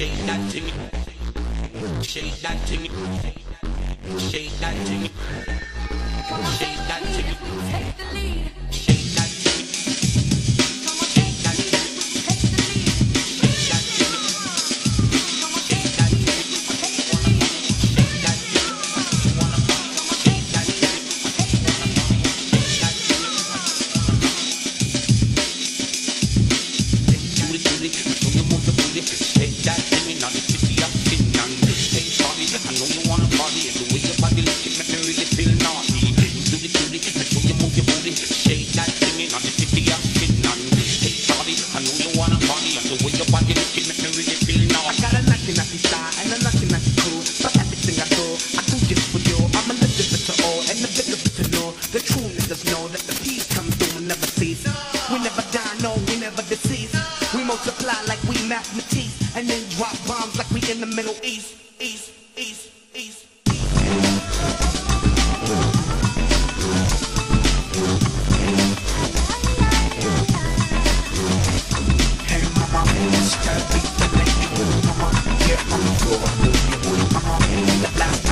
shake that thing, shake that thing, shake that thing, shake that thing, Take the lead. shake that thing, Come on, shake that thing, take the lead. shake that thing, Come on, shake that thing, take the lead. shake that thing, wanna fuck, shake that thing, shake that thing, do it, so you move the booty, shake that thing, now the city of Finland, hey shawty, I know you wanna party, and the way your body look, it make me really feel naughty, do it, so you move your booty, shake that thing, now the city of Finland, hey shawty, I know you wanna party, and the way your body look, it make me really feel naughty. I got a naughty naughty style and a naughty naughty crew. But everything I do just for you. I'm a little bit to all and a bit of it to know. The true niggas know that the peace come through and never cease. We never die, no, we never decease. We multiply like we mathematics and then drop bombs like we in the Middle East. East, east, east. Hey mama, this gotta be the next mama. Get on the floor, move your booty, mama. The blast